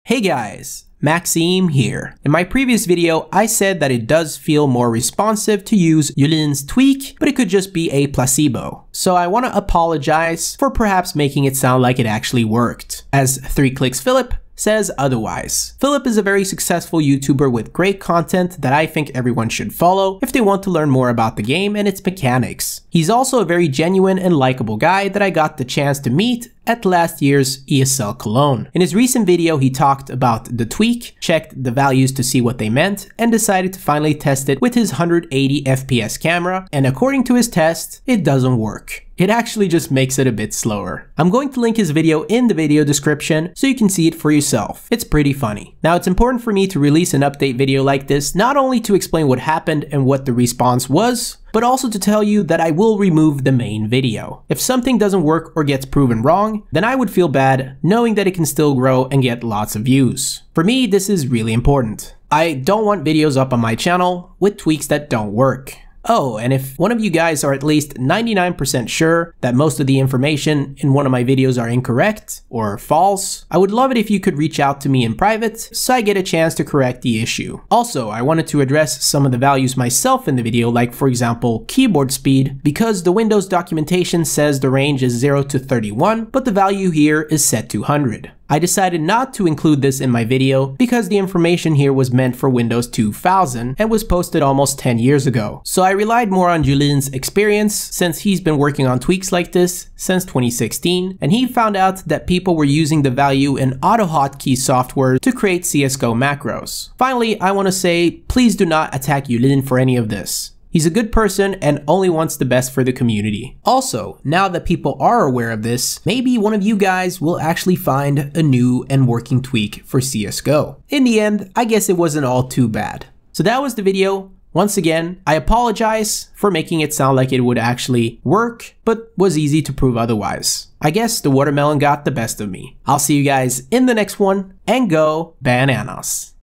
Hey guys, Maxime here. In my previous video, I said that it does feel more responsive to use Yulin's tweak, but it could just be a placebo. So I want to apologize for perhaps making it sound like it actually worked, as 3 Clicks Philip says otherwise. Philip is a very successful YouTuber with great content that I think everyone should follow if they want to learn more about the game and its mechanics. He's also a very genuine and likable guy that I got the chance to meet at last year's ESL Cologne. In his recent video, he talked about the tweak, checked the values to see what they meant, and decided to finally test it with his 180 FPS camera, and according to his test, it doesn't work. It actually just makes it a bit slower. I'm going to link his video in the video description so you can see it for yourself. It's pretty funny. Now, it's important for me to release an update video like this, not only to explain what happened and what the response was, but also to tell you that I will remove the main video. If something doesn't work or gets proven wrong, then I would feel bad knowing that it can still grow and get lots of views. For me, this is really important. I don't want videos up on my channel with tweaks that don't work. Oh, and if one of you guys are at least 99% sure that most of the information in one of my videos are incorrect or false, I would love it if you could reach out to me in private so I get a chance to correct the issue. Also, I wanted to address some of the values myself in the video, like for example, keyboard speed, because the Windows documentation says the range is 0 to 31, but the value here is set to 100. I decided not to include this in my video because the information here was meant for Windows 2000 and was posted almost 10 years ago. So I relied more on Julien's experience since he's been working on tweaks like this since 2016, and he found out that people were using the value in AutoHotkey software to create CSGO macros. Finally, I want to say, please do not attack Julien for any of this. He's a good person and only wants the best for the community. Also, now that people are aware of this, maybe one of you guys will actually find a new and working tweak for CSGO. In the end, I guess it wasn't all too bad. So that was the video. Once again, I apologize for making it sound like it would actually work, but was easy to prove otherwise. I guess the watermelon got the best of me. I'll see you guys in the next one, and go bananas.